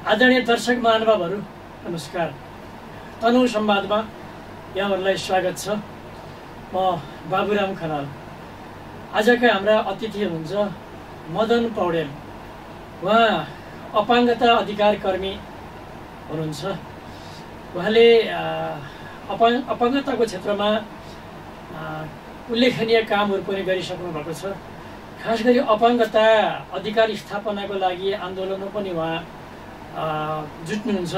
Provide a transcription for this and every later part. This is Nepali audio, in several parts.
आदरणीय दर्शक महानुभावहरू नमस्कार। तनहुँ संवादमा यहाँहरूलाई स्वागत छ। म बाबुराम खनाल। आजका हाम्रा अतिथि हुनुहुन्छ मदन पौडेल। उहाँ अपाङ्गता अधिकार कर्मी हुनुहुन्छ। उहाँले अपाङ्गताको क्षेत्रमा उल्लेखनीय कामहरू पनि गरिसक्नु भएको छ। खास गरी अपाङ्गता अधिकार स्थापनाको लागि आन्दोलनमा पनि उहाँ जुट्नुहुन्छ।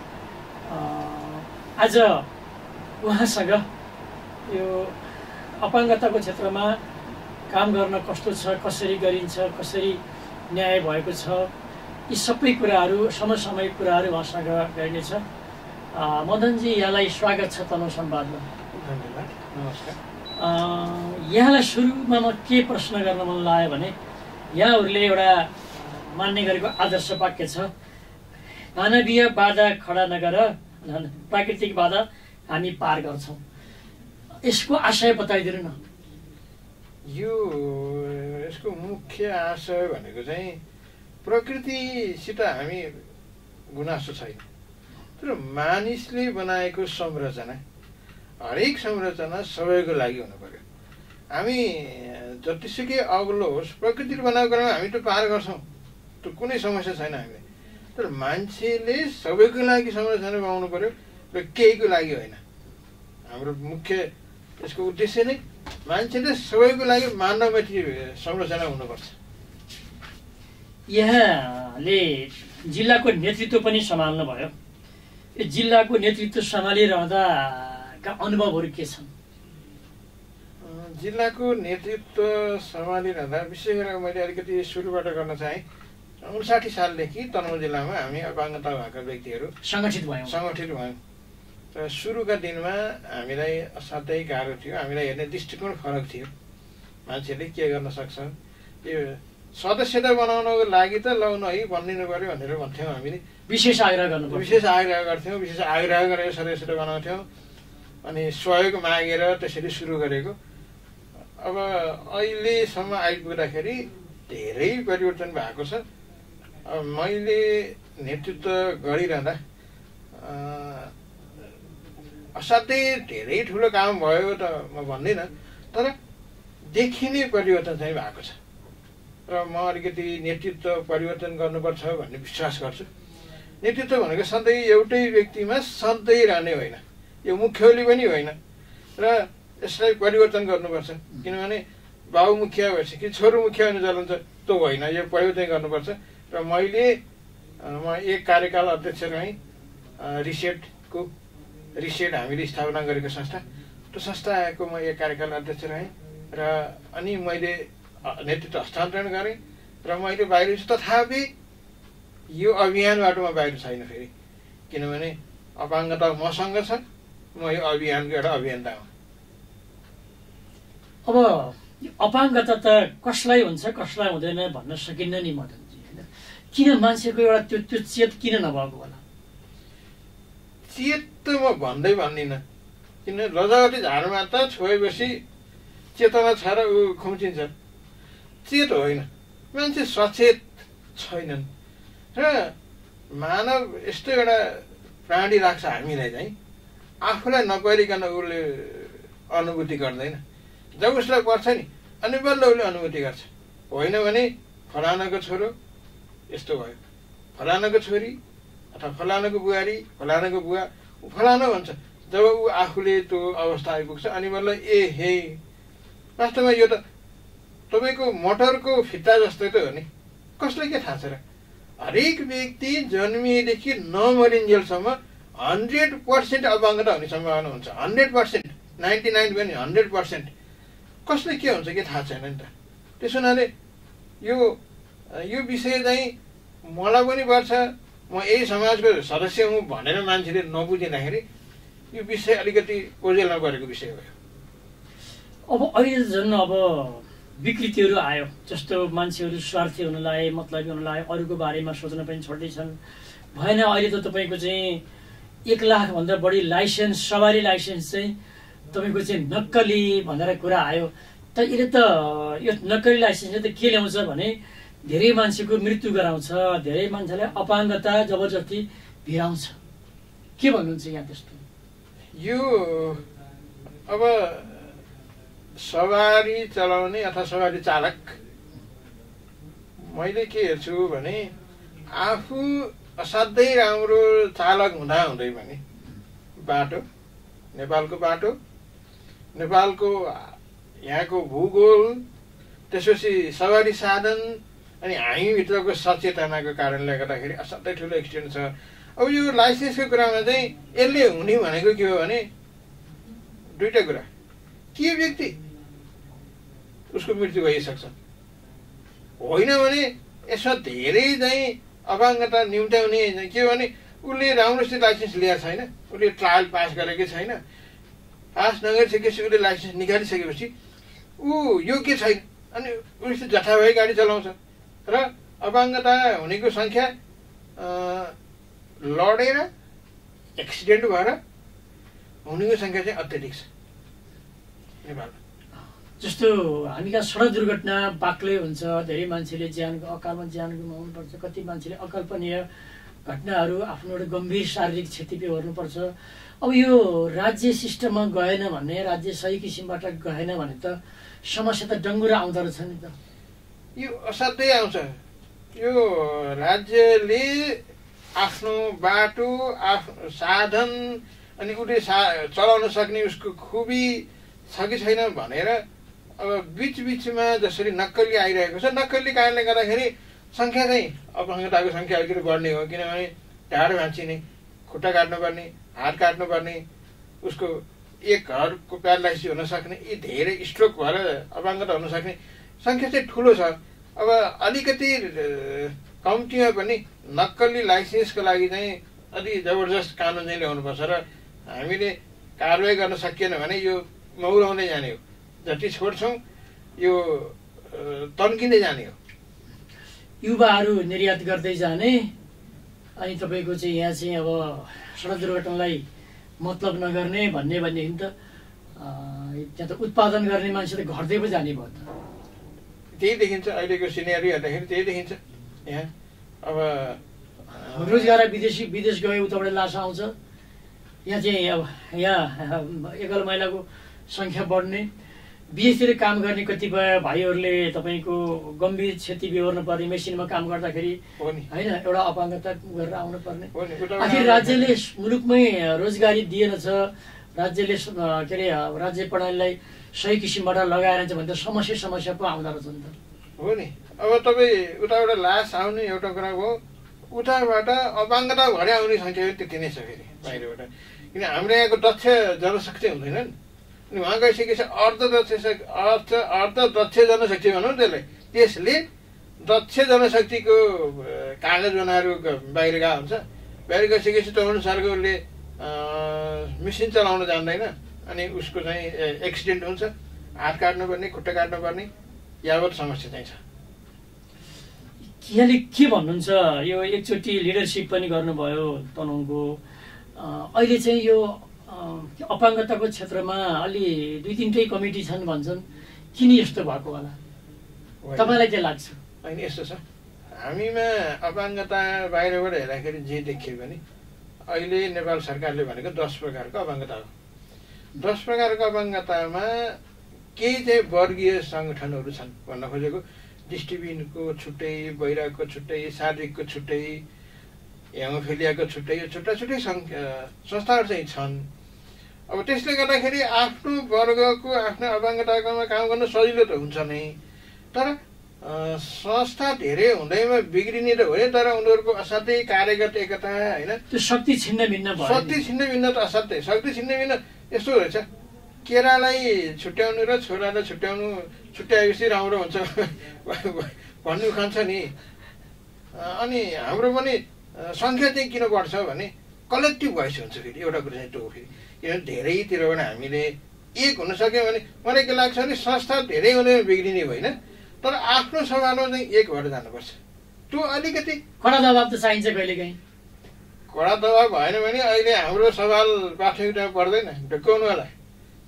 आज उहाँसँग यो अपाङ्गताको क्षेत्रमा काम गर्न कस्तो छ, कसरी गरिन्छ, कसरी न्याय भएको छ, यी सबै कुराहरू समसामयिक कुराहरू उहाँसँग गरिनेछ। मदनजी, यहाँलाई स्वागत छ तनहुँ संवादमा। धन्यवाद, नमस्कार। यहाँलाई सुरुमा म के प्रश्न गर्न मन लाग्यो भने, यहाँहरूले एउटा मान्ने गरेको आदर्श वाक्य छ, मानवीय बाधा खडा नगर प्राकृतिक बाधा हामी पार गर्छौँ। यसको आशय बताइदिनु न। यसको मुख्य आशय भनेको चाहिँ प्रकृतिसित हामी गुनासो छैन, तर मानिसले बनाएको संरचना, हरेक संरचना सबैको लागि हुनु पर्यो। हामी जतिसुकै अग्लो होस्, प्रकृतिले बनाएको बेलामा हामी त पार गर्छौँ, त्यो कुनै समस्या छैन हामीले। तर मान्छेले सबैको लागि संरचना बनाउनु पर्यो र केहीको लागि होइन। हाम्रो मुख्य यसको उद्देश्य नै मान्छेले सबैको लागि मानवमैत्री संरचना हुनुपर्छ। यहाँले जिल्लाको नेतृत्व पनि सम्हाल्नु भयो। यो जिल्लाको नेतृत्व सम्हालिरहँदाका अनुभवहरू के छन्? जिल्लाको नेतृत्व सम्हालिरहँदा विशेष गरेर मैले अलिकति सुरुबाट गर्न चाहेँ। 59 सालदेखि तनहुँ जिल्लामा हामी अपाङ्गता भएका व्यक्तिहरू सङ्गठित भयौँ। र सुरुका दिनमा हामीलाई असाध्यै गाह्रो थियो। हामीलाई हेर्ने दृष्टिकोण फरक थियो। मान्छेले के गर्न सक्छ, यो सदस्यता बनाउनको लागि त लाउनु है भनिदिनु पर्यो भनेर भन्थ्यौँ। हामीले विशेष आग्रह गर्थ्यौँ, विशेष आग्रह गरेर सदस्यता बनाउँथ्यौँ। अनि सहयोग मागेर त्यसरी सुरु गरेको। अब अहिलेसम्म आइपुग्दाखेरि धेरै परिवर्तन भएको छ। मैले नेतृत्व गरिरहँदा असाध्यै धेरै ठुलो काम भयो त म भन्दिनँ, तर देखिने परिवर्तन चाहिँ भएको छ। र म अलिकति नेतृत्व परिवर्तन गर्नुपर्छ भन्ने विश्वास गर्छु। नेतृत्व भनेको सधैँ एउटै व्यक्तिमा सधैँ रहने होइन, यो मुख्यौली पनि होइन। र यसलाई परिवर्तन गर्नुपर्छ, किनभने बाबु मुखिया भएपछि छोरो मुखिया हुने चलन छ, त्यो होइन। यो परिवर्तन गर्नुपर्छ। र म एक कार्यकाल अध्यक्ष रहेँ रिसेट हामीले स्थापना गरेको संस्था, त्यो संस्थाको म एक कार्यकाल अध्यक्ष रहेँ। र अनि मैले नेतृत्व हस्तान्तरण गरेँ र मैले बाहिर छु। तथापि यो अभियानबाट म बाहिर छैन फेरि, किनभने अपाङ्गता मसँग छ। म यो अभियानको एउटा अभियन्ता हुँ। अब अपाङ्गता त कसलाई हुन्छ कसलाई हुँदैन भन्न सकिन्न नि मदनजी, होइन? किन मान्छेको एउटा त्यो चेत किन नभएको होला? चेत त म भन्दिनँ, किन लजावटी झाडमा त छोएपछि चेतना छ र ऊ खुम्चिन्छ। चेत होइन, मान्छे सचेत छैनन्। र मानव यस्तो एउटा प्राणी लाग्छ हामीलाई चाहिँ, आफूलाई नपरिकन उसले अनुभूति गर्दैन। जब उसलाई पर्छ नि अनि बल्ल उसले अनुभूति गर्छ। होइन भने फलानाको छोरो यस्तो भयो, फलानाको छोरी अथवा फलानाको बुहारी, फलानाको बुवा, फलाना भन्छ। जब ऊ आफूले त्यो अवस्था आइपुग्छ अनि बल्ल ए हे, वास्तवमा यो त तपाईँको मोटरको फित्ता जस्तै त हो नि, कसलाई के थाहा छ र? हरेक व्यक्ति जन्मिएदेखि नमरिन्जेलसम्म 100% अपाङ्गता हुने सम्भावना हुन्छ। 100%, 99 पनि 100%। कसले के हुन्छ के थाहा छैन नि त। त्यसो हुनाले यो विषय चाहिँ मलाई पनि पर्छ, म यही समाजको सदस्य हुँ भनेर मान्छेले नबुझिँदाखेरि यो विषय अलिकति ओझेलमा परेको विषय भयो। अब अहिले झन् विकृतिहरू आयो, जस्तो मान्छेहरू स्वार्थी हुन लागे, मतलबी हुन लागे, अरूको बारेमा सोच्न पनि छोड्दैछन्। भएन, अहिले त तपाईँको चाहिँ 1 लाखभन्दा बढी लाइसेन्स, सवारी लाइसेन्स चाहिँ तपाईँको चाहिँ नक्कली भनेर कुरा आयो। त यसले त यो नक्कली लाइसेन्सले त के ल्याउँछ भने धेरै मान्छेको मृत्यु गराउँछ, धेरै मान्छेलाई अपाङ्गता जबरजस्ती भिराउँछ। के भन्नुहुन्छ यहाँ त्यस्तो? यो अब सवारी चलाउने अथवा सवारी चालक, मैले के हेर्छु भने आफू असाध्यै राम्रो चालक हुँदै पनि बाटो, नेपालको बाटो, नेपालको यहाँको भूगोल, त्यसपछि सवारी साधन अनि हामीभित्रको सचेतनाको कारणले गर्दाखेरि असाध्यै ठुलो एक्सिडेन्ट छ। अब यो लाइसेन्सको कुरामा चाहिँ यसले हुने भनेको के हो भने दुईटा कुरा, के व्यक्ति उसको मृत्यु भइसक्छ, होइन भने यसमा धेरै चाहिँ अपाङ्गता निम्त्याउने के भने उसले राम्रोसित लाइसेन्स लिएको छैन, उसले ट्रायल पास गरेकै छैन, पास नगरिसकेपछि उसले लाइसेन्स निकालिसकेपछि ऊ योग्य छैन अनि उसले जथाभावी गाडी चलाउँछ र अपाङ्गता हुनेको सङ्ख्या लडेर एक्सिडेन्ट भएर हुनेको सङ्ख्या चाहिँ अत्याधिक छ नेपालमा। जस्तो हामी कहाँ सडक दुर्घटना बाक्लै हुन्छ, धेरै मान्छेले अकालमा ज्यान गुमाउनुपर्छ, कति मान्छेले अकल्पनीय घटनाहरू आफ्नो एउटा गम्भीर शारीरिक क्षति बेहोर्नुपर्छ। अब यो राज्य सिस्टममा गएन भने, राज्य सही किसिमबाट गएन भने त समस्या त डङ्गुरा आउँदो रहेछ नि त। यो असाध्यै आउँछ। यो राज्यले आफ्नो बाटो, आफ्नो साधन अनि उसले चलाउन सक्ने उसको खुबी छ कि छैन भनेर अब बिचमा जसरी नक्कली आइरहेको छ, नक्कली कारणले गर्दाखेरि सङ्ख्या चाहिँ अपाङ्गताको सङ्ख्या अलिकति बढ्ने हो। किनभने ढाड भाँचिने, खुट्टा काट्नुपर्ने, हात काट्नुपर्ने, उसको एक घरको प्यारालाइसिस हुन सक्ने, यी धेरै स्ट्रोक भएर अपाङ्गता हुन सक्ने सङ्ख्या चाहिँ ठुलो छ। अब अलिकति कम्तीमा पनि नक्कली लाइसेन्सको लागि चाहिँ अलि जबरजस्त कानुन चाहिँ ल्याउनुपर्छ र हामीले कारवाही गर्न सकिएन भने यो मौलाउँदै जाने हो। जति छोड्छौँ यो तन्किँदै जाने हो। युवाहरू निर्यात गर्दै जाने अनि तपाईँको चाहिँ यहाँ चाहिँ अब सडक दुर्घटनालाई मतलब नगर्ने भन्ने भनेदेखि त त्यहाँ त उत्पादन गर्ने मान्छे त घट्दै पो जाने भयो त। त्यही देखिन्छ अहिलेको सिनेरी हेर्दाखेरि, त्यही देखिन्छ। यहाँ अब रोजगार विदेश गयो उताबाट लास आउँछ, यहाँ चाहिँ अब यहाँ एकल महिलाको सङ्ख्या बढ्ने, विदेशतिर काम गर्ने कतिपय भाइहरूले तपाईँको गम्भीर क्षति बेहोर्नु पर्ने, मेसिनमा काम गर्दाखेरि होइन एउटा अपाङ्गता गरेर आउनु पर्ने। आखिर राज्यले मुलुकमै रोजगारी दिएन छ, राज्यले के अरे राज्य प्रणालीलाई सही किसिमबाट लगाएर चाहिँ भने त समस्या पो आउँदो रहेछ नि त। हो नि, अब तपाईँ उताबाट लास आउने एउटा कुरा हो, उताबाट अपाङ्गता भएर आउने सङ्ख्या त्यति नै छ फेरि बाहिरबाट। किन हाम्रो यहाँको दक्ष जनशक्ति हुँदैनन् अनि उहाँ गइसकेपछि अर्धदक्ष जनशक्ति भनौँ त्यसलाई, त्यसले दक्ष जनशक्तिको कागज बनाएर बाहिर गएको हुन्छ। बाहिर गइसकेपछि त्यो अनुसारको उसले मेसिन चलाउन जान्दैन अनि उसको चाहिँ एक्सिडेन्ट हुन्छ, हात काट्नुपर्ने, खुट्टा काट्नुपर्ने, यावत समस्या चाहिँ छ। यहाँले के भन्नुहुन्छ? यो एकचोटि लिडरसिप पनि गर्नुभयो तनहुँको, अहिले चाहिँ यो अपाङ्गताको क्षेत्रमा अलि 2-3 कमिटी छन् भन्छन्, किन यस्तो भएको होला तपाईँलाई के लाग्छ? होइन यस्तो छ, हामीमा अपाङ्गता बाहिरबाट हेर्दाखेरि जे देखियो भने अहिले नेपाल सरकारले भनेको 10 प्रकारको अपाङ्गता हो। 10 प्रकारको अपाङ्गतामा केही चाहिँ वर्गीय सङ्गठनहरू छन् भन्न खोजेको, दृष्टिबिनको छुट्टै, बहिराको छुट्टै, शारीरिकको छुट्टै, हेमोफिलियाको छुट्टै, यो छुट्टा संस्थाहरू चाहिँ छन्। अब त्यसले गर्दाखेरि आफ्नो वर्गको आफ्नो अपाङ्गताकोमा काम गर्न सजिलो त हुन्छ नै, तर संस्था धेरै हुँदैमा बिग्रिने त होइन, तर उनीहरूको असाध्यै कार्यगत एकता होइन, त्यो शक्ति छिन्न भिन्न त असाध्यै शक्ति छिन्न भिन्न। यस्तो रहेछ, केरालाई छुट्याउनु र छोरालाई छुट्याएपछि राम्रो हुन्छ भन्ने उखान छ नि। अनि हाम्रो पनि सङ्ख्या चाहिँ किन बढ्छ भने कलेक्टिभ भोइस हुन्छ फेरि, एउटा कुरा चाहिँ त्यो हो फेरि। किनभने धेरैतिरबाट हामीले एक हुन सक्यो भने मलाई के लाग्छ भने संस्था धेरै हुने बिग्रिने होइन, तर आफ्नो सवालमा चाहिँ एक भएर जानुपर्छ। त्यो अलिकति कडा दबाब त चाहिन्छ कहिलेकाहीँ। कडा दबाब भएन भने अहिले हाम्रो सवाल प्राथमिकतामा पर्दैन, ढुक्काउनु होला।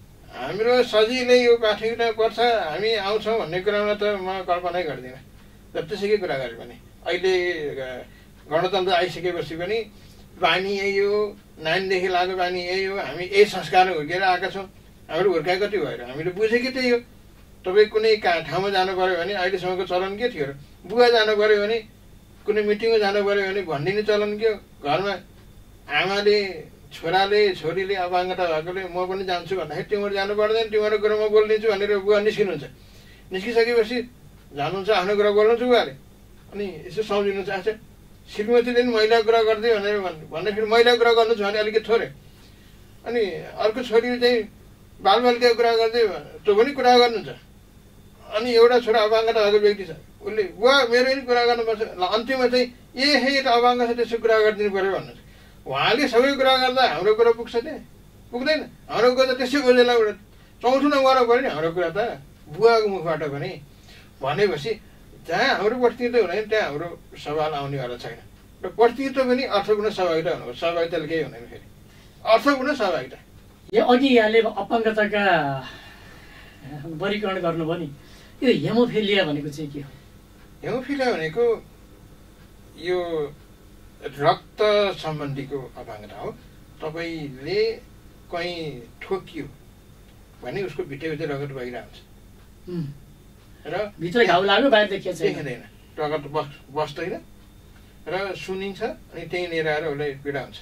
हाम्रो सजिलै यो प्राथमिकतामा पर्छ, हामी आउँछौँ भन्ने कुरामा त म कल्पनै गर्दिनँ। जतिसुकै कुरा गरे पनि अहिले गणतन्त्र आइसकेपछि पनि बानी यही हो, नानीदेखि लागेको बानी यही हो, हामी यही संस्कार हुर्केर आएका छौँ। हाम्रो हुर्काइ कति भएर हामीले बुझेकै त्यही हो। तपाईँ कुनै ठाउँमा जानु पऱ्यो भने अहिलेसम्मको चलन के थियो र? बुवा जानु पऱ्यो भने, कुनै मिटिङमा जानु पऱ्यो भने भनिदिने चलन के हो? घरमा आमाले छोराले छोरीले अपाङ्गता भएकोले म पनि जान्छु भन्दाखेरि तिमीहरू जानु पर्दैन, तिमीहरू कुरा म बोलिदिन्छु भनेर बुवा निस्किनुहुन्छ। निस्किसकेपछि जानुहुन्छ आफ्नो कुरा बोल्नुहुन्छ बुवाले, अनि यसो सम्झिनु चाहन्छ श्रीमतीले पनि महिलाको कुरा गर्दै भनेर भन्दाखेरि महिलाको कुरा गर्नु छ भने अलिकति थोरै, अनि अर्को छोरीले चाहिँ बालबालिकाको कुरा गर्दै त्यो पनि कुरा गर्नुहुन्छ। अनि एउटा छोरा अपाङ्गता भएको व्यक्ति छ, उसले बुवा मेरो पनि कुरा गर्नुपर्छ, ल अन्तिममा चाहिँ हे त अपाङ्ग छ त्यसो कुरा गरिदिनु पऱ्यो भन्नुहुन्छ। उहाँले सबै कुरा गर्दा हाम्रो कुरा पुग्छ त्यहाँ? पुग्दैन। हाम्रो कुरा त त्यसै ओजेलाई चौथुमा गर्नु पऱ्यो नि हाम्रो कुरा त बुवाको मुखबाट पनि। भनेपछि जहाँ हाम्रो प्रतिनिधित्व हुँदैन त्यहाँ हाम्रो सवाल आउनेवाला छैन। र प्रतिनिधित्व पनि अर्थपूर्ण सहभागिता हुनुपर्छ। सहभागिताले केही हुँदैन फेरि, अर्थपूर्ण सहभागिता। यो अघि यहाँले अपाङ्गताका वर्गीकरण गर्नुभयो नि, यो हेमोफिलिया भनेको चाहिँ के हो? हेमोफिलिया भनेको यो रक्त सम्बन्धीको अपाङ्गता हो। तपाईँले कहीँ ठोकियो भने उसको भित्रभित्र रगत बगिरहन्छ र भित्र घाउ लाग्यो बाहिर देखिँदैन, रगत बस्दैन र सुनिन्छ, अनि त्यहीँ लिएर आएर उसलाई पीडा हुन्छ।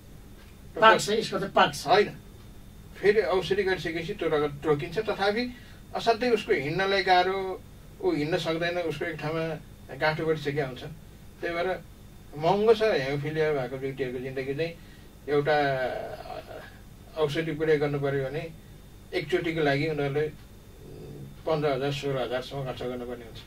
होइन, फेरि औषधि गरिसकेपछि त्यो रगत रोकिन्छ, तथापि असाध्यै उसको हिँड्नलाई गाह्रो, ऊ हिँड्न सक्दैन, उसको एक ठाउँमा गाँठो बढिसकेको हुन्छ। त्यही भएर महँगो छ हेमोफिलिया भएको व्यक्तिहरूको जिन्दगी चाहिँ। एउटा औषधि प्रयोग गर्नु पऱ्यो भने एकचोटिको लागि उनीहरूले 15,000 16,000सम्म खर्च गर्नुपर्ने हुन्छ।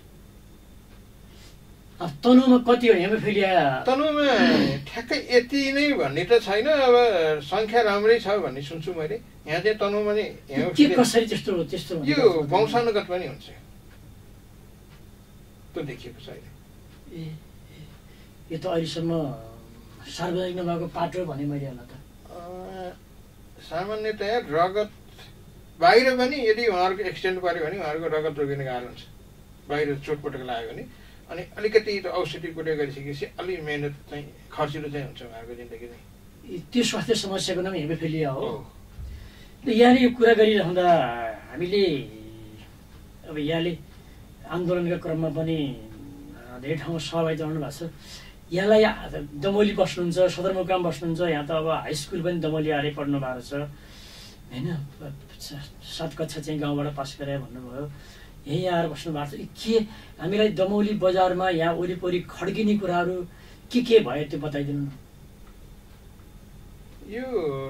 तनुमा कति हो हेमोफिलिया? तनुमा ठ्याक्कै यति नै भन्ने त छैन, अब सङ्ख्या राम्रै छ भन्ने सुन्छु मैले। यहाँ चाहिँ तनुमा चाहिँ हेमोफिलिया यो वंशानुगत पनि हुन्छ, त्यो देखिएको छ अहिले। यो त अहिलेसम्म सार्वजनिक नभएको पाटो भने मैले होला त। सामान्यतया रगत बाहिर पनि यदि उहाँहरूको एक्सिडेन्ट पऱ्यो भने उहाँहरूको रगत रोकिने गाह्रो हुन्छ, बाहिर चोटपटक लाग्यो भने। अनि अलिकति त्यो औषधि प्रयोग गरिसकेपछि अलिक मेहनत चाहिँ खर्चिलो चाहिँ हुन्छ उहाँहरूको जिन्दगी चाहिँ। त्यो स्वास्थ्य समस्याको नाम हेमोफिलिया हो। यहाँले यो कुरा गरिरहँदा हामीले अब यहाँले आन्दोलनका क्रममा पनि धेरै ठाउँमा सहभागिता गर्नु भएको छ। यहाँलाई दमोली बस्नुहुन्छ, सदरमुकाम बस्नुहुन्छ, यहाँ त अब हाई स्कुल पनि दमोली आएर पढ्नु भएको छ होइन। 7 कक्षा चाहिँ गाउँबाट पास गरे भन्नुभयो, यहीँ आएर बस्नु भएको छ। के हामीलाई दमौली बजारमा यहाँ वरिपरि खड्किने कुराहरू के भयो त्यो बताइदिनु न। यो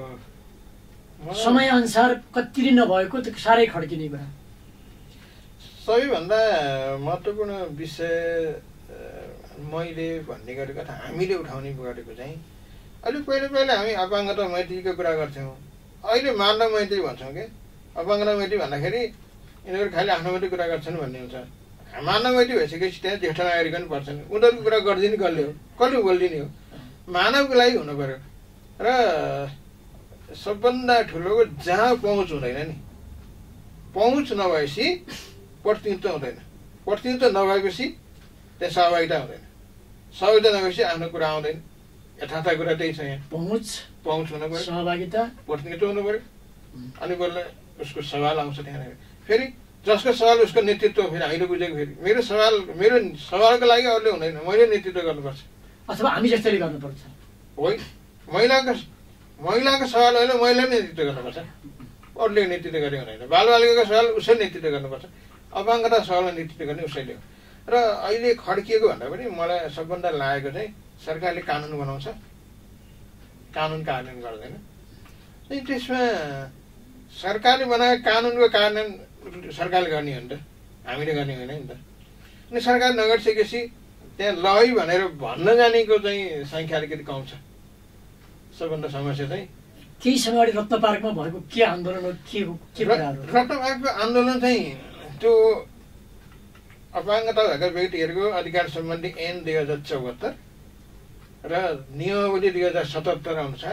समयअनुसार कति नभएको त साह्रै खड्किने कुरा। सबैभन्दा महत्त्वपूर्ण विषय मैले भन्ने गरेको त हामीले उठाउने गरेको चाहिँ अहिले पहिला हामी अपाङ्गता मैत्रीको कुरा गर्थ्यौँ, अहिले मानव मैत्री भन्छौँ कि। अपाङ्गता मैत्री भन्दाखेरि यिनीहरू खालि आफ्नो मात्रै कुरा गर्छन् भन्ने हुन्छ। मानव मैत्री भइसकेपछि त्यहाँ ज्येष्ठ नागरिक पनि पर्छन्, उनीहरूको कुरा गरिदिने कसले बोलिदिने हो? मानवको लागि हुनु पर्यो। र सबभन्दा ठुलो जहाँ पहुँच हुँदैन नि, पहुँच नभएपछि प्रतिनिधित्व हुँदैन, प्रतिनिधित्व नभएपछि त्यहाँ सहभागिता हुँदैन, सहभागिता नभएपछि आफ्नो कुरा आउँदैन। यथार्थ कुरा त्यही छ यहाँ। पहुँच हुनु पर्यो, सहभागिता, प्रतिनिधित्व हुनु पर्यो, अनि बल्ल उसको सवाल आउँछ त्यहाँनिर। फेरि जसको सवाल उसको नेतृत्व फेरि हामीले बुझेको, फेरि मेरो सवालको लागि अरूले हुँदैन, मैले नेतृत्व गर्नुपर्छ अथवा हामी जस्तैले गर्नुपर्छ। होइन, महिलाको सवाल होइन, महिलाले नेतृत्व गर्नुपर्छ, अरूले नेतृत्व गरे हुँदैन। बालबालिकाको सवाल उसैले नेतृत्व गर्नुपर्छ, अपाङ्गता सवालमा नेतृत्व गर्ने उसैले हो। र अहिले खड्किएको भन्दा पनि मलाई सबभन्दा लागेको चाहिँ सरकारले कानुन बनाउँछ, कानुन कार्यान्वयन गर्दैन। अनि त्यसमा सरकारले बनाएको कानुनको कार्यान्वयन सरकारले गर्ने हो नि त, हामीले गर्ने होइन नि त। अनि सरकार नगरिसकेपछि त्यहाँ लई भनेर भन्न जानेको चाहिँ सङ्ख्या अलिकति कम छ। सबभन्दा समस्या चाहिँ केही समय अगाडि रत्न पार्कमा भएको के आन्दोलन हो? रत्न पार्कको आन्दोलन चाहिँ त्यो अपाङ्गता भएका व्यक्तिहरूको अधिकार सम्बन्धी ऐन 2074 र नियमावली 2077 अनुसार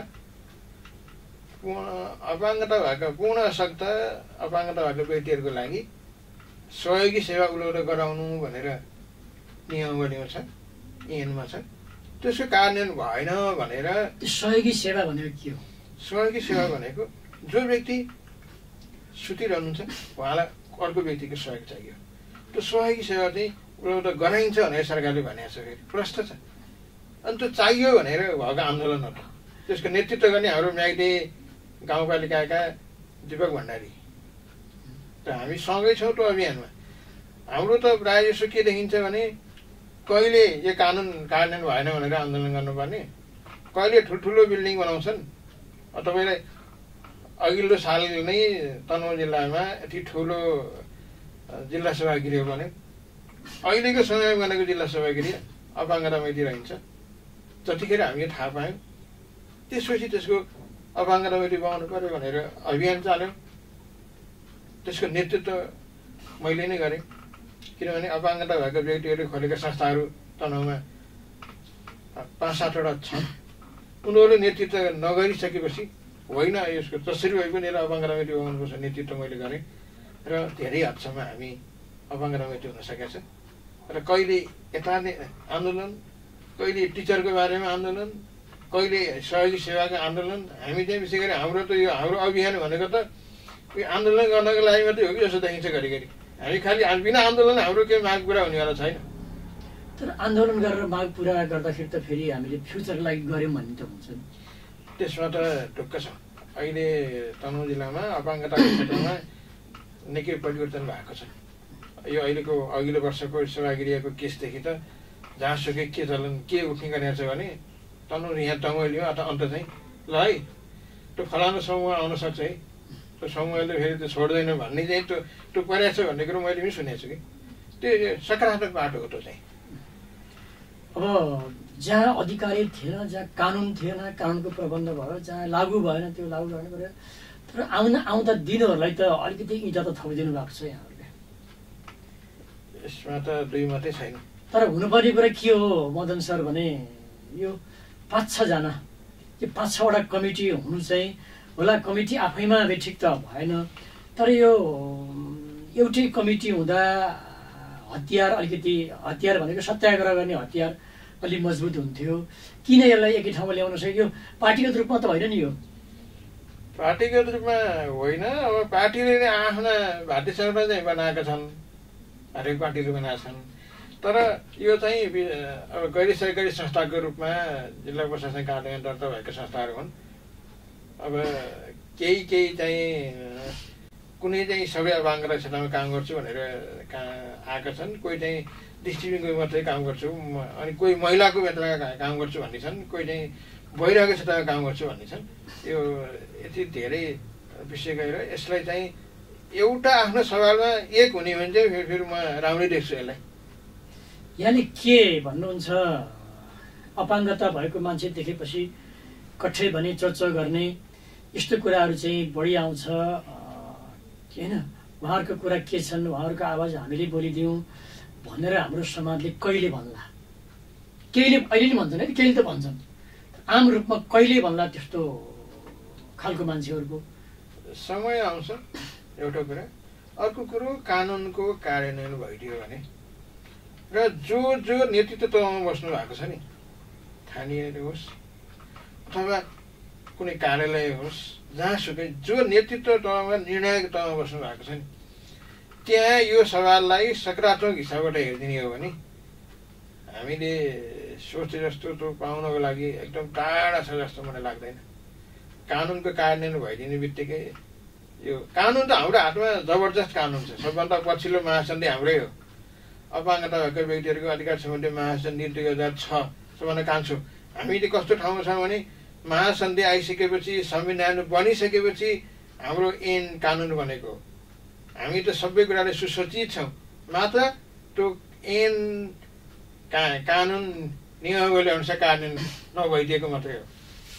अपाङ्गता भएका पूर्ण अशक्त अपाङ्गता भएका व्यक्तिहरूको लागि सहयोगी सेवा उपलब्ध गराउनु भनेर नियमावलीमा छ, ऐनमा छ, त्यसको कार्यान्वयन भएन भनेर। सहयोगी सेवा भनेको के हो? सहयोगी सेवा भनेको जो व्यक्ति सुतिरहनुहुन्छ उहाँलाई अर्को व्यक्तिको सहयोग चाहियो। त्यो सहयोगी सेवा चाहिँ एउटा गराइन्छ भनेर सरकारले भनेको छ, फेरि प्रश्न छ। अनि त्यो चाहियो भनेर भएको आन्दोलन हो। त्यसको नेतृत्व गर्ने हाम्रो म्याग्दी गाउँपालिकाका दीपक भण्डारी र हामी सँगै छौँ त्यो अभियानमा। हाम्रो त प्रायः जसो के देखिन्छ भने कहिले यो कानुन कार्यान्वयन भएन भनेर आन्दोलन गर्नुपर्ने, कहिले ठुल्ठुलो बिल्डिङ बनाउँछन्। तपाईँलाई अघिल्लो साल नै तनहुँ जिल्लामा यति ठुलो जिल्ला सभा गृह बन्यो। अहिलेको समयमा बनेको जिल्ला सभा गृह अपाङ्गता मैती रहन्छ। जतिखेर हामीले थाहा पायौँ त्यसपछि त्यसको अपाङ्गता मैती बनाउनु पर्यो भनेर अभियान चाल्यो। त्यसको नेतृत्व मैले नै गरेँ, किनभने अपाङ्गता भएको व्यक्तिहरूले खोलेका संस्थाहरू तनहुँमा 5-7वटा छन्। उनीहरूले नेतृत्व नगरिसकेपछि होइन यसको जसरी भए पनि अपाङ्गता मैती बनाउनुपर्छ नेतृत्व मैले गरेँ र धेरै हदसम्म हामी अपाङ्गता मैती हुन सकेको छ। र कहिले यता आन्दोलन, कहिले टिचरको बारेमा आन्दोलन, कहिले सहयोगी सेवाको आन्दोलन। हामी चाहिँ विशेष गरी हाम्रो अभियान भनेको त यो आन्दोलन गर्नको लागि मात्रै हो कि जस्तो देखिन्छ घरिघरि। हामी खालि बिना आन्दोलन हाम्रो केही माग पुरा हुनेवाला छैन। तर आन्दोलन गरेर माग पुरा गर्दाखेरि त फेरि हामीले फ्युचरको लागि गऱ्यौँ भन्ने त हुन्छ नि। त्यसमा त ढुक्क छ। अहिले तनहुँ जिल्लामा अपाङ्गताको क्षेत्रमा निकै परिवर्तन भएको छ। यो अहिलेको अघिल्लो वर्षको सभागृहको केसदेखि त जहाँसुकै के चलन के उठ्ने गरेको छ भने तनहुँ यहाँ तमुलियो अथवा अन्त चाहिँ ल है त्यो फलानु समूह आउन सक्छ है, त्यो समूहले फेरि त्यो छोड्दैन भन्ने चाहिँ त्यो परिरहेको छ भन्ने कुरो मैले पनि सुनेको छु कि त्यो सकारात्मक बाटो हो। त्यो चाहिँ अब जहाँ अधिकारी थिएन, जहाँ कानुन थिएन, कानुनको प्रबन्ध भयो, जहाँ लागू भएन त्यो लागू गर्नु पर्यो। तर आउँदा दिनहरूलाई त अलिकति इँटा त थपिदिनु भएको छ यहाँहरूले। यसमा त दुई मात्रै छैन। तर हुनुपर्ने कुरा के हो मदन सर भने यो 5-6 जना, यो 5-6वटा कमिटी हुनु चाहिँ होला। कमिटी आफैमा ठिक त भएन, तर यो एउटै कमिटी हुँदा हतियार भनेको सत्याग्रह गर्ने हतियार अलिक मजबुत हुन्थ्यो। किन यसलाई एकै ठाउँमा ल्याउन सक्यो? पार्टीगत रूपमा त होइन नि यो। पार्टीगत रूपमा होइन। अब पार्टीले नै आफ्ना भारतीय संगठन चाहिँ बनाएका छन्, हरेक पार्टीले बनाएका छन्। तर यो चाहिँ अब गैर सरकारी संस्थाको रूपमा जिल्ला प्रशासन कार्यालय दर्ता भएका संस्थाहरू हुन्। अब केही चाहिँ कुनै चाहिँ सबै अपाङ्गता क्षेत्रमा काम गर्छु भनेर आएका छन्। कोही चाहिँ डिस्ट्रिब्युटको मात्रै काम गर्छु, अनि कोही महिलाको क्षेत्रमा काम गर्छु भन्ने छन्, कोही चाहिँ बहिराको क्षेत्रमा काम गर्छु भन्ने छन्। यो यति धेरै विषय गएर यसलाई चाहिँ एउटा आफ्नो सवालमा एक हुने भने चाहिँ फेरि म राम्रै देख्छु यसलाई। यानि के भन्नुहुन्छ, अपाङ्गता भएको मान्छे देखेपछि कठै भने चर्चा गर्ने यस्तो कुराहरू चाहिँ बढी आउँछ होइन? उहाँहरूको कुरा के छन्, उहाँहरूको आवाज हामीले बोलिदिउँ भनेर हाम्रो समाजले कहिले भन्ला? केहीले अहिले नि भन्छन् है, केहीले त भन्छन्। आम रूपमा कहिले भन्ला त्यस्तो खालको मान्छेहरूको? समय आउँछ एउटा कुरा। अर्को कुरो कानुनको कार्यान्वयन भइदियो भने र जो नेतृत्व तहमा बस्नु भएको छ नि, स्थानीय होस् अथवा कुनै कार्यालय होस्, जहाँसुकै जो नेतृत्व तहमा निर्णायक तहमा बस्नु भएको छ नि, त्यहाँ यो सवाललाई सकारात्मक हिसाबबाट हेरिदिने हो भने हामीले सोचे जस्तो त्यो पाउनको लागि एकदम टाढा छ जस्तो मलाई लाग्दैन। कानुनको कार्यान्वयन भइदिने बित्तिकै यो कानुन त हाम्रो हातमा जबरजस्त कानुन छ। सबभन्दा पछिल्लो महासन्धि हाम्रै हो। अपाङ्गता भएको व्यक्तिहरूको अधिकार सम्बन्धी महासन्धि 2006 सबभन्दा कान्छो। हामीले कस्तो ठाउँमा छौँ भने महासन्धि आइसकेपछि, संविधान बनिसकेपछि हाम्रो ऐन कानुन बनेको हो। हामी त सबै कुराले सुसज्जित छौँ, मात्र त्यो ऐन कानुन नियमावली अनुसार कार्यान्वयन नभइदिएको मात्रै हो।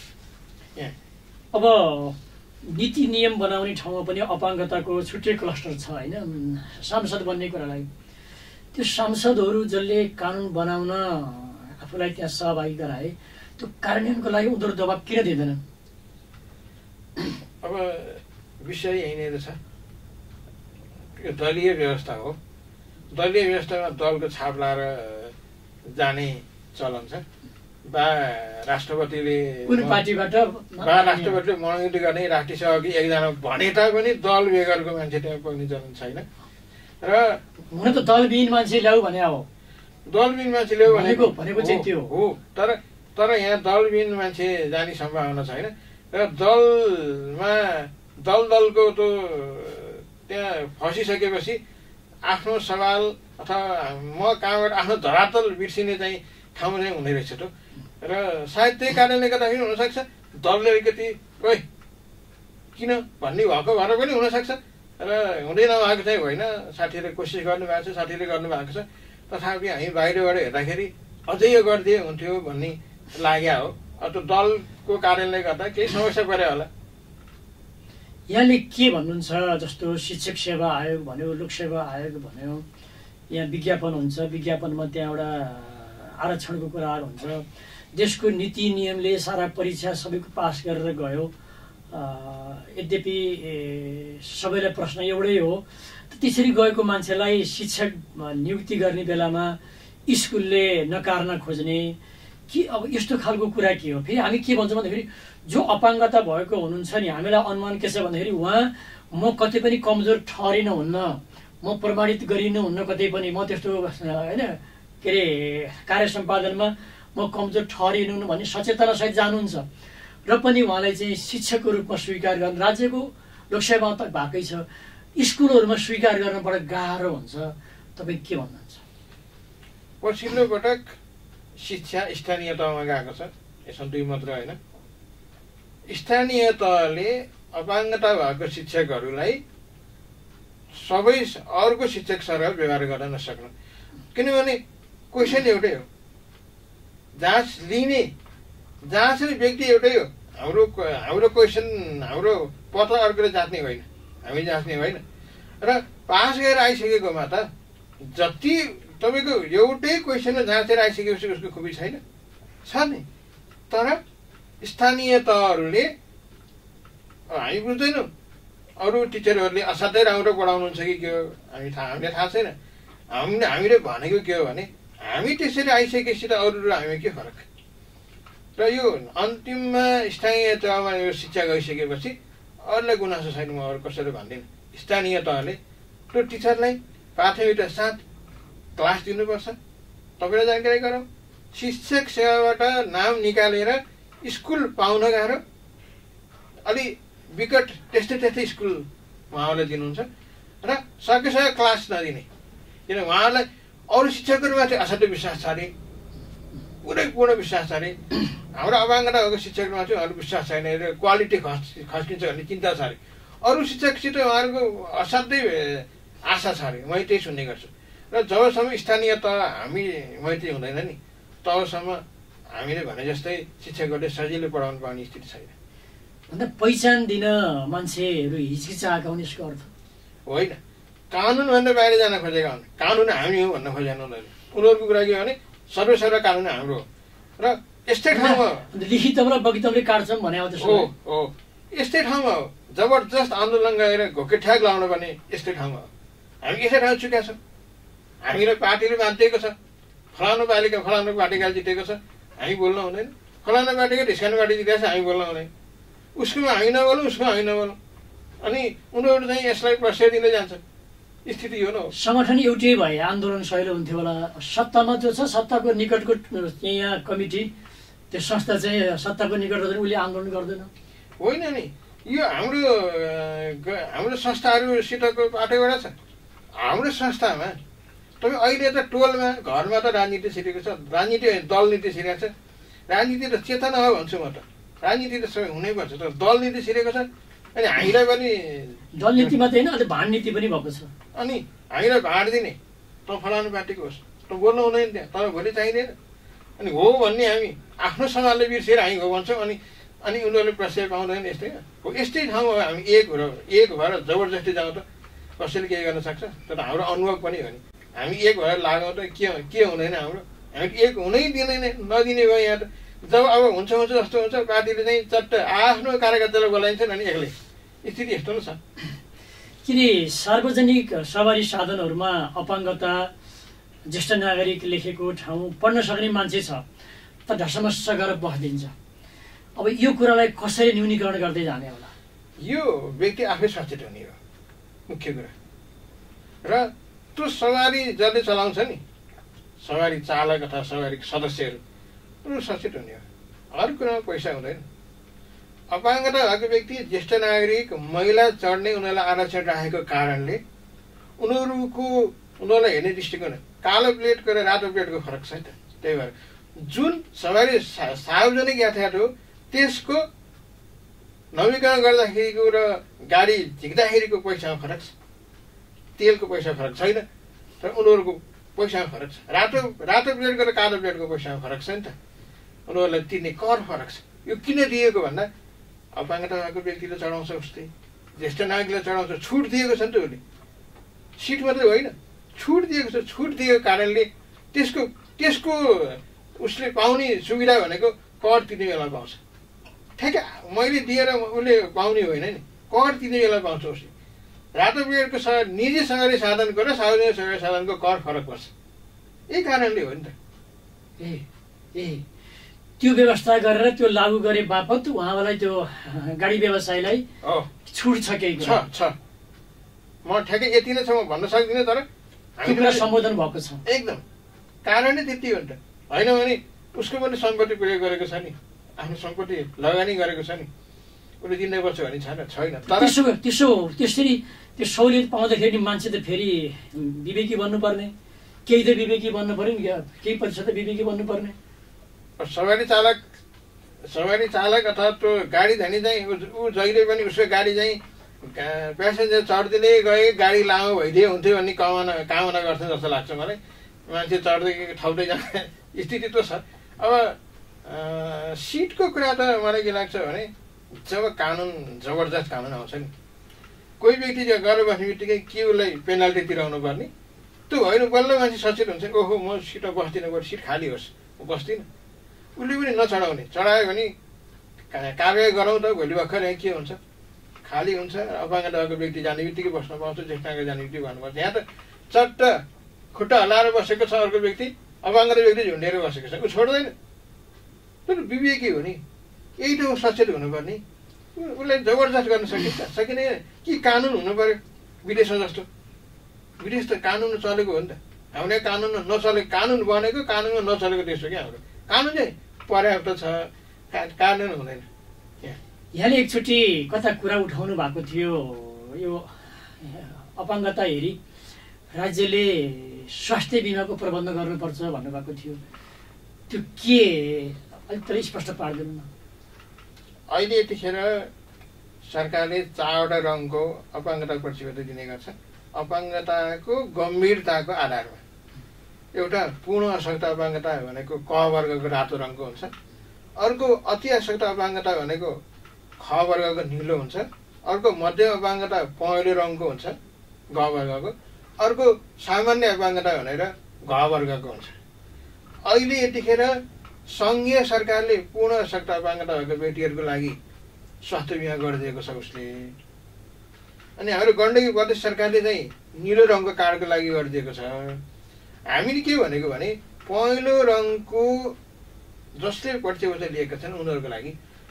अब नीति नियम बनाउने ठाउँमा पनि अपाङ्गताको छुट्टै क्लस्टर छ होइन? सांसद बन्ने कुरालाई त्यो सांसदहरू जसले कानुन बनाउन आफूलाई त्यहाँ सहभागी गराए, त्यो कार्यान्वयनको लागि उनीहरू दबाब किन दिँदैनन्? अब विषय यहीँनिर छ। यो दलीय व्यवस्था हो। दलीय व्यवस्थामा दलको छाप लाएर जाने चलन छ। बा राष्ट्रपतिले कुन पार्टीबाट राष्ट्रपतिले मनोनित गर्ने राष्ट्रिय सहयोगी एकजना भने तापनि दल बेगरको मान्छे त्यहाँ पुग्ने चलन छैन। र हुन त दलविहीन मान्छे ल्याऊ भने हो, दलविहीन मान्छे ल्याऊ भनेको चाहिँ त्यो हो। तर यहाँ दलविहीन मान्छे जाने सम्भावना छैन। र दलको त त्यहाँ फसिसकेपछि आफ्नो सवाल अथवा म कहाँबाट आफ्नो धरातल बिर्सिने चाहिँ ठाउँ चाहिँ हुने रहेछ त। र सायद त्यही कारणले गर्दाखेरि हुनसक्छ दलले अलिकति ओइ किन भन्ने भएको भएर पनि हुनसक्छ। र हुँदै नभएको चाहिँ होइन, साथीहरूले कोसिस गर्नुभएको छ, साथीहरूले गर्नुभएको छ। तथापि हामी बाहिरबाट हेर्दाखेरि अझै यो गरिदिए हुन्थ्यो भन्ने लाग्यो हो। अब त्यो दलको कारणले गर्दा केही समस्या पर्यो होला। यहाँले के भन्नुहुन्छ? जस्तो शिक्षक सेवा आयोग भन्यो, लोकसेवा आयोग भन्यो, यहाँ विज्ञापन हुन्छ, विज्ञापनमा त्यहाँ एउटा आरक्षणको कुराहरू हुन्छ। देशको नीति नियमले सारा परीक्षा सबैको पास गरेर गयो। यद्यपि सबैलाई प्रश्न एउटै हो, त्यसरी गएको मान्छेलाई शिक्षक नियुक्ति गर्ने बेलामा स्कुलले नकार्न खोज्ने कि अब यस्तो खालको कुरा के हो? फेरि हामी के भन्छौँ भन्दाखेरि जो अपाङ्गता भएको हुनुहुन्छ नि, हामीलाई अनुमान के छ भन्दाखेरि उहाँ म कतै पनि कमजोर ठहरिन हुन्न, म प्रमाणित गरिनु हुन्न कतै पनि, म त्यस्तो होइन के अरे कार्य सम्पादनमा म कमजोर ठहरिनु भन्ने सचेतनासहित जानुहुन्छ। र पनि उहाँलाई चाहिँ शिक्षकको रूपमा स्वीकार गर्नु, राज्यको लोकसेवा त भएकै छ, स्कुलहरूमा स्वीकार गर्न बडो गाह्रो हुन्छ। तपाईँ के भन्नुहुन्छ? पछिल्लो पटक शिक्षा स्थानीय तहमा गएको छ, यसमा 2 मात्र होइन। स्थानीय तहले अपाङ्गता भएको शिक्षकहरूलाई सबै अर्को शिक्षक सरह व्यवहार गर्न नसक्नु, किनभने क्वेसन एउटै हो, जाँच लिने व्यक्ति एउटै हो। हाम्रो क्वेसन, हाम्रो पत्र अर्कोले जाँच्ने होइन, हामी जाँच्ने होइन। र पास गरेर आइसकेकोमा त जति तपाईँको एउटै क्वेसन जाँचेर आइसकेपछि उसको खुबी छैन, छ नि। तर स्थानीय तहहरूले हामी बुझ्दैनौँ, अरू टिचरहरूले असाध्यै राम्रो पढाउनुहुन्छ कि के हो हामीले थाहा छैन। हामीले भनेको के हो भने हामी त्यसरी आइसकेपछि त अरू र हामी के फरक। र यो अन्तिममा स्थानीय तहमा यो शिक्षा गइसकेपछि अरूलाई गुनासो छैन, म अरू कसैले भन्दिनँ। स्थानीय तहले त्यो टिचरलाई प्राथमिकता साथ क्लास दिनुपर्छ, तपाईँलाई जानकारी गरौँ। शिक्षक सेवाबाट नाम निकालेर स्कुल पाउन गाह्रो, अलि विकट त्यस्तै स्कुल उहाँहरूले दिनुहुन्छ। र सकेसके क्लास नदिने, किन उहाँहरूलाई अरू शिक्षकहरूमाथि असाध्यै विश्वास छ अरे, पुरै पूर्ण विश्वास छ अरे। हाम्रो अपाङ्गता भएको शिक्षकहरूमाथि उहाँहरू विश्वास छैन र क्वालिटी खस्किन्छ भन्ने चिन्ता छ अरे। अरू शिक्षकसित उहाँहरूको असाध्यै आशा छ अरे, मैले त्यही सुन्ने गर्छु। र जबसम्म स्थानीय तह हामी मैत्री हुँदैन नि, तबसम्म हामीले भने जस्तै शिक्षकहरूले सजिलै पढाउनु पाउने स्थिति छैन। भन्दा पहिचान दिन मान्छेहरू हिचकिचाएका हुन्, यसको अर्थ होइन कानुनभन्दा बाहिर जान खोजेका हुन्। कानुन हामी हो भन्न खोजेन उनीहरूले। उनीहरूको कुरा के हो भने सर्वसर्व कानुन हाम्रो हो। र यस्तै ठाउँमा लिखितमा बगितमले काट्छौँ भने हो, यस्तै ठाउँमा हो जबरजस्त आन्दोलन गरेर घोके ठ्याक लाउनु पर्ने यस्तै ठाउँमा हो। हामी यसै ठाउँ चुकेका छौँ। हामीलाई पार्टीले बाँधिएको छ, फलानु पार्टीका जितेको छ, हामी बोल्न हुँदैन। फलानु पार्टीको ढिस्कानु पार्टी जितेको छ, हामी बोल्न हुँदैन। उसकोमा हामी नबोलौँ, उसकोमा हामी नबोलौँ, अनि उनीहरू चाहिँ यसलाई प्रश्रय दिँदै जान्छ। स्थिति हो न। संगठन एउटै भए आन्दोलन सहिलो हुन्थ्यो होला। सत्तामा जो छ, सत्ताको निकटको यहाँ कमिटी, त्यो संस्था चाहिँ सत्ताको निकट उसले आन्दोलन गर्दैन होइन नि। यो हाम्रो संस्थाहरूसितको पाटैबाट छ। हाम्रो संस्थामा तपाईँ अहिले त टोलमा घरमा त राजनीति छिरेको छ, राजनीति दल नीति छिरेको छ। राजनीति त चेतना हो भन्छु म त, राजनीति त सबै हुनैपर्छ। तर दल नीति छिरेको छ, अनि हामीलाई पनि दल नीति मात्रै होइन, अहिले भाँड नीति पनि भएको छ। अनि हामीलाई भाँड दिने, त फलानु पार्टीको होस्, त बोल्नु हुँदैन त्यहाँ, तर भोलि चाहिँदैन। अनि हो भन्ने हामी आफ्नो समाजले बिर्सेर हामी हो भन्छौँ, अनि उनीहरूले प्रश्रय पाउँदैन। यस्तै हो, यस्तै ठाउँमा हामी एक भएर जबरजस्ती जाउँ त कसैले केही गर्न सक्छ? तर हाम्रो अनुभव पनि हो नि, हामी एक भएर लागौँ त के हुँदैन हाम्रो। हामी एक हुनै दिँदैन, नदिने भयो। यहाँ त जब अब हुन्छ जस्तो हुन्छ, पार्टीले चाहिँ चट्ट आफ्नो कार्यकर्तालाई बोलाइन्छन् अनि एक्लै। स्थिति यस्तो नै छ। किन सार्वजनिक सवारी साधनहरूमा अपाङ्गता ज्येष्ठ नागरिक लेखेको ठाउँ पढ्न सक्ने मान्छे छ त ढसमस्स गरेर बस्दिन्छ। अब यो कुरालाई कसरी न्यूनीकरण गर्दै जाने होला? यो व्यक्ति आफै सचेत हुने हो मुख्य कुरा। र त्यो सवारी जसले चलाउँछ नि, सवारी चालक अथवा सवारी सदस्यहरू, उनीहरू सचेत हुने हो। अरू कुरामा पैसा हुँदैन। अपाङ्गता भएको व्यक्ति, ज्येष्ठ नागरिक, महिला चढ्ने उनीहरूलाई आरक्षण राखेको कारणले उनीहरूलाई हेर्ने दृष्टिकोण कालो प्लेटको र रातो प्लेटको फरक छ नि त। त्यही भएर जुन सवारी सार्वजनिक यातायात हो त्यसको नवीकरण गर्दाखेरिको र गाडी झिक्दाखेरिको पैसामा फरक छ, तेलको पैसा फरक छैन, तर उनीहरूको पैसामा फरक छ। रातो प्लेटको र कालो प्लेटको पैसामा फरक छ नि त। उनीहरूलाई तिर्ने कर फरक छ। यो किन दिएको भन्दा अपाङ्गता भएको व्यक्तिले चढाउँछ उस्तै, ज्येष्ठ नागरिकले चढाउँछ, छुट दिएको छ नि त। उसले सिट मात्रै होइन, छुट दिएको छ। छुट दिएको कारणले त्यसको उसले पाउने सुविधा भनेको कर तिर्ने बेला पाउँछ। ठ्याक्कै मैले दिएर उसले पाउने होइन नि, कर तिर्ने बेला पाउँछ उसले। रातो प्लेटको निजी सवारी साधनको र सार्वजनिक सवारी साधनको कर फरक पर्छ। यही कारणले हो नि त। ए त्यो व्यवस्था गरेर त्यो लागू गरे बापत उहाँलाई त्यो गाडी व्यवसायलाई छुट छ केही छ। म ठ्याक्कै यति नै छ म भन्न सक्दिनँ, तर त्यो कुरा सम्बोधन भएको छ। एकदम कारण नै त्यति हो नि त। होइन भने उसको पनि सम्पत्ति प्रयोग गरेको छ नि, आफ्नो सम्पत्ति लगानी गरेको छ नि, उसले दिँदै बस्छ भने छैन। त्यसरी त्यो सहुलियत पाउँदाखेरि मान्छे त फेरि विवेकी बन्नुपर्ने, केही त विवेकी बन्नु पर्यो नि, केही प्रतिशत त विवेकी बन्नुपर्ने। सवारी चालक अथवा त्यो गाडी धनी चाहिँ ऊ जहिले पनि उसको गाडी चाहिँ प्यासेन्जर चढ्दिँदै गए गाडी लामो भइदिए हुन्थ्यो भन्ने कामना गर्छ जस्तो लाग्छ मलाई। मान्छे चढ्दै ठाउँदै जाने स्थिति त छ। अब सिटको कुरा त मलाई के लाग्छ भने जब जबरजस्त कानुन आउँछ नि, कोही व्यक्ति गरेर बस्ने बित्तिकै के उसलाई पेनाल्टी तिराउनु पर्ने त्यो होइन। बल्ल मान्छे सचेत हुन्छ, ओहो म सिटमा बस्दिनँ, बरु सिट खाली होस्, म बस्दिनँ। उसले पनि नचढाउने, चढायो भने कारवाही गरौँ त। भोलि भर्खर यहाँ के हुन्छ, खाली हुन्छ। अपाङ्गता भएको व्यक्ति जाने बित्तिकै बस्न पाउँछ, ज्येष्ठ नागरिक जाने बित्तिकै भन्नुपर्छ। यहाँ त चट्ट खुट्टा हल्लाएर बसेको छ अर्को व्यक्ति, अपाङ्गता व्यक्ति झुन्डेर बसेको छ, ऊ छोड्दैन। तर विवेकी हो नि, यही त सचेत हुनुपर्ने। उसलाई जबरजस्त गर्न सकिँदैन कि कानुन हुनु पर्यो विदेशमा जस्तो। विदेश त कानुन चलेको हो नि त। हाम्रो कानुन नचलेको, कानुन बनेको कानुनमा नचलेको देश हो क्या हाम्रो। कानुन चाहिँ पर्याप्त छ, कानुन हुँदैन। यहाँले एकचोटि कता कुरा उठाउनु भएको थियो, यो अपाङ्गता हेरी राज्यले स्वास्थ्य बिमाको प्रबन्ध गर्नुपर्छ भन्नुभएको थियो। त्यो के अलिक तर स्पष्ट पारिदिनु न। अहिले यतिखेर सरकारले 4वटा रङको अपाङ्गता प्रतिबद्धता दिने गर्छ। अपाङ्गताको गम्भीरताको आधारमा एउटा पूर्ण अशक्त अपाङ्गता भनेको क वर्गको रातो रङको हुन्छ, अर्को अति अशक्त अपाङ्गता भनेको ख वर्गको निलो हुन्छ, अर्को मध्यम अपाङ्गता पहेँलो रङको हुन्छ ग वर्गको, अर्को सामान्य अपाङ्गता भनेर घ वर्गको हुन्छ। अहिले यतिखेर सङ्घीय सरकारले पूर्ण अशक्त अपाङ्गता भएको व्यक्तिहरूको लागि स्वास्थ्य बिमा गरिदिएको छ उसले। अनि हाम्रो गण्डकी प्रदेश सरकारले चाहिँ निलो रङको कार्डको लागि गरिदिएको छ। हामीले के भनेको भने पहेँलो रङको जसले प्रतिबद्धता लिएका छन् उनीहरूको लागि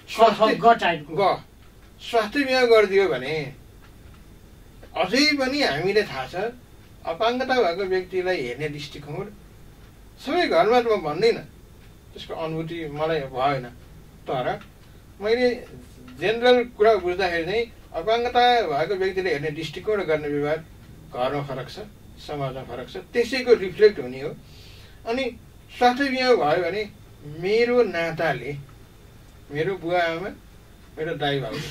स्वास्थ्य बिमा गरिदियो भने अझै पनि हामीले थाहा छ अपाङ्गता भएको व्यक्तिलाई हेर्ने दृष्टिकोण सबै घरमा त म भन्दिनँ, त्यसको अनुभूति मलाई भएन, तर मैले जेनरल कुरा बुझ्दाखेरि चाहिँ अपाङ्गता भएको व्यक्तिले हेर्ने दृष्टिकोण गर्ने व्यवहार घरमा फरक छ, समाजमा फरक छ, त्यसैको रिफ्लेक्ट हुने हो। अनि स्वास्थ्य बिमा भयो भने मेरो नाताले मेरो बुवा आमा, मेरो दाइ भाउजू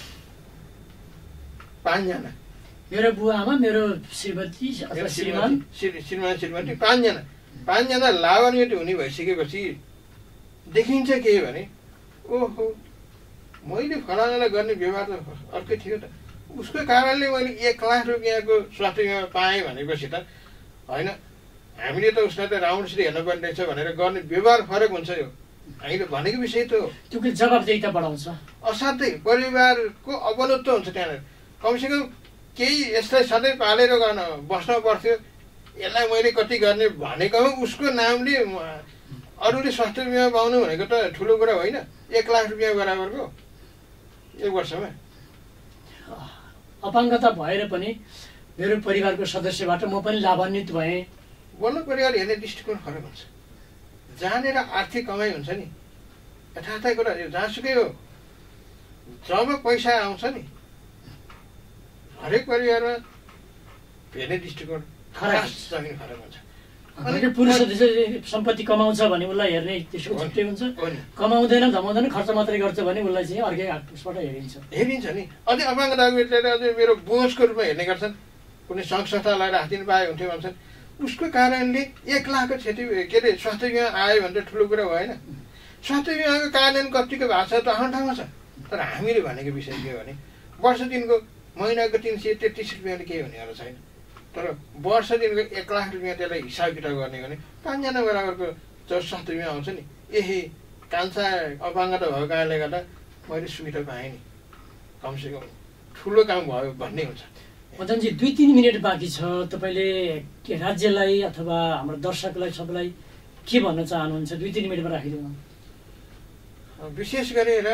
5 जना, मेरो बुवा आमा, मेरो श्रीमती श्रीमती 5 जना लाभान्वित हुने भइसकेपछि देखिन्छ के भने ओहो मैले फलानालाई गर्ने व्यवहार त अर्कै थियो त, उसको कारणले मैले 1 लाख रुपियाँको स्वास्थ्य बिमा पाएँ भनेपछि त होइन हामीले त उसलाई त राउन्डसरी हेर्नुपर्ने रहेछ भनेर गर्ने व्यवहार फरक हुन्छ। यो हामीले भनेको विषय त हो, त्यो जवाबदेहिता बढाउँछ। असाध्यै परिवारको अवनत्व हुन्छ त्यहाँनिर। कमसेकम केही यसलाई सधैँ पालेर गर्न बस्न पर्थ्यो, यसलाई मैले कति गर्ने भनेको उसको नामले अरूले स्वास्थ्य बिमा पाउनु भनेको त ठुलो कुरा होइन। 1 लाख रुपियाँ बराबरको 1 वर्षमा। अपाङ्गता भएर पनि मेरो परिवारको सदस्यबाट म पनि लाभान्वित भएँ। बोल्नु परिवार हेर्ने दृष्टिकोण फरक हुन्छ। जहाँनिर आर्थिक कमाइ हुन्छ नि, यथार्थ कुरा जहाँसुकै हो, जब पैसा आउँछ नि हरेक परिवारमा हेर्ने दृष्टिकोण फरक हुन्छ। अनि पुरुष सदस्य सम्पत्ति कमाउँछ भने उसलाई हेर्ने त्यसको छुट्टै हुन्छ, कमाउँदैन धमाउँदैन खर्च मात्रै गर्छ भने उसलाई चाहिँ अर्कै उसबाट हेरिन्छ नि। अझै अपाङ्गताको व्यक्तिले अझै मेरो बोझको रूपमा हेर्ने गर्छन्। कुनै सङ्घ संस्थालाई राखिदिनु पाए हुन्थ्यो भन्छन्। उसको कारणले 1 लाखको क्षति के अरे स्वास्थ्य बिमा आयो भने त ठुलो कुरा भएन। स्वास्थ्य बिमाको कार्यान्वयन कतिको भएको छ त आफ्नो ठाउँमा छ। तर हामीले भनेको विषय के हो भने वर्ष दिनको महिनाको 333 रुपियाँले केही हुनेवाला छैन। तर वर्ष दिनको 1 लाख रुपियाँ त्यसलाई हिसाब किताब गर्ने भने 5 जना बराबरको जब स्वास्थ्य बिमा आउँछ नि, यही कान्छा अपाङ्गता भएको कारणले गर्दा मैले सुविधा पाएँ नि, कमसेकम ठुलो काम भयो भन्ने हुन्छ। मदनजी 2-3 मिनट बाँकी छ। तपाईँले के राज्यलाई अथवा हाम्रो दर्शकलाई सबैलाई के भन्न चाहनुहुन्छ? 2-3 मिनटमा राखिदिनु। विशेष गरेर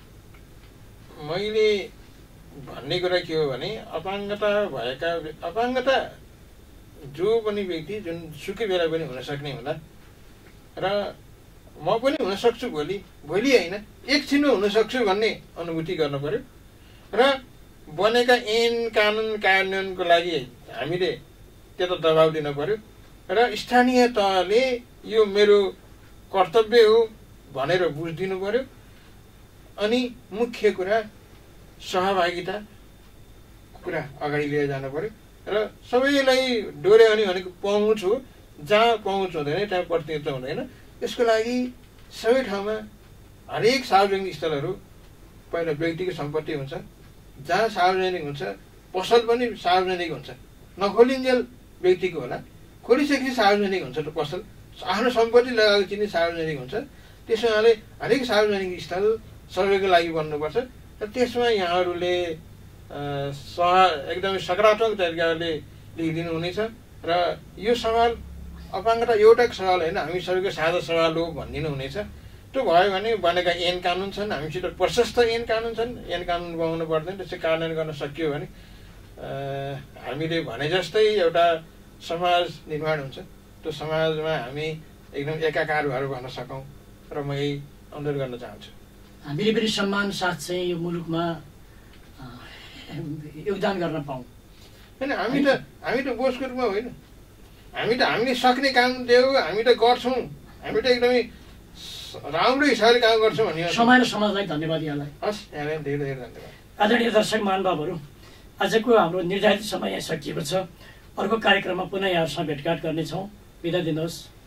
मैले भन्ने कुरा के हो भने अपाङ्गता जो पनि व्यक्ति जुन सुकै बेला पनि हुन सक्ने होला र म पनि हुन सक्छु भोलि होइन एकछिनमा हुन सक्छु भन्ने अनुभूति गर्नु पर्यो र बनेका ऐन कानुन कार्यान्वयनको लागि हामीले त्यता दबाब दिन पर्यो र स्थानीय तहले यो मेरो कर्तव्य हो भनेर बुझिदिनु पर्यो। अनि मुख्य कुरा सहभागिता कुरा अगाडि लिएर जानु पर्यो र सबैलाई डोर्यो भनेको पहुँच हो। जहाँ पहुँच हुँदैन त्यहाँ प्रतिनिधित्व हुँदैन। यसको लागि सबै ठाउँमा हरेक सार्वजनिक स्थलहरू पहिला व्यक्तिको सम्पत्ति हुन्छ। जहाँ सार्वजनिक हुन्छ पसल पनि सार्वजनिक हुन्छ। नखोलिन्जेल व्यक्तिको होला, खोलिसकेपछि सार्वजनिक हुन्छ त पसल। आफ्नो सम्पत्ति लगाएको चिनी सार्वजनिक हुन्छ। त्यसमाले हरेक सार्वजनिक स्थल सबैको लागि बन्नुपर्छ र त्यसमा यहाँहरूले एकदमै सकारात्मक तरिकाले लिइदिनु हुनेछ। र यो सवाल अपाङ्गता एउटा सवाल होइन, हामी सबैको साझा सवाल हो भनिदिनु हुनेछ। त्यो भयो भने बनेका ऐन कानुन छन्, हामीसित प्रशस्त ऐन कानुन छन्, ऐन कानुन बनाउनु पर्दैन। त्यसै कार्यान्वयन गर्न सकियो भने हामीले भने जस्तै एउटा समाज निर्माण हुन्छ। त्यो समाजमा हामी एकदम एकाकार भएर भन्न सकौँ र म यही अनुरोध गर्न चाहन्छु। हामीले पनि सम्मान साथ चाहिँ यो मुलुकमा योगदान गर्न पाऊँ। होइन हामी त बोझको रूपमा होइन। हामीले सक्ने काम दियो, हामी त गर्छौँ। हामी त एकदमै राम्रो हिसाबले काम गर्छौँ भन्ने समय र समाजलाई धन्यवाद। यहाँलाई हस्, यहाँलाई धेरै धेरै धन्यवाद। आदरणीय दर्शक महानुभावहरू, आजको हाम्रो निर्धारित समय यहाँ सकिएको छ। अर्को कार्यक्रममा पुनः यहाँहरूसँग भेटघाट गर्नेछौँ। बिदा दिनुहोस्।